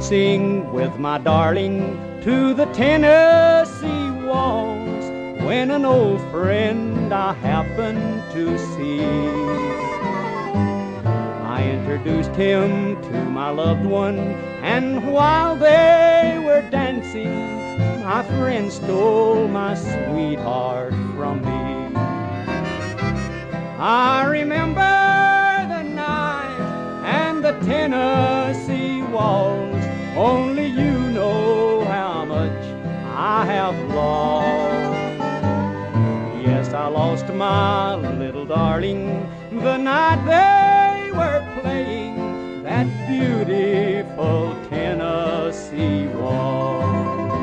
dancing with my darling to the Tennessee waltz when an old friend I happened to see. I introduced him to my loved one, and while they were dancing, my friend stole my sweetheart from me. I remember the night and the Tennessee waltz. Only you know how much I have lost. Yes, I lost my little darling the night they were playing that beautiful Tennessee waltz.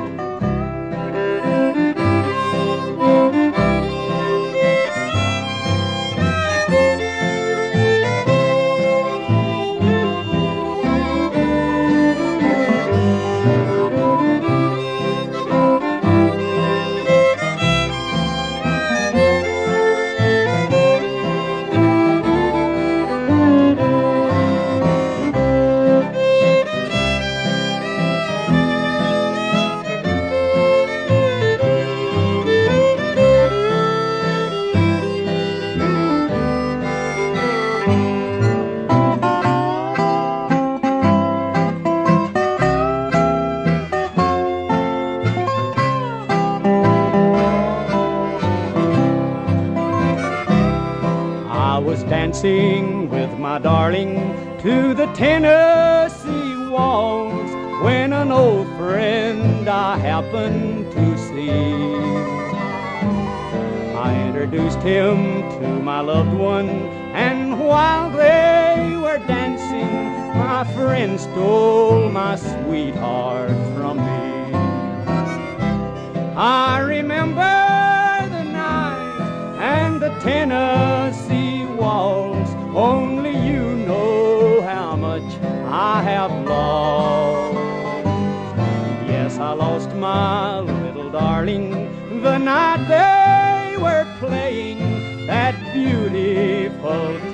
Dancing with my darling to the Tennessee waltz when an old friend I happened to see. I introduced him to my loved one, and while they were dancing, my friend stole my sweetheart from me. I remember the night and the Tennessee waltz. Only you know how much I have lost. Yes, I lost my little darling the night they were playing that beautiful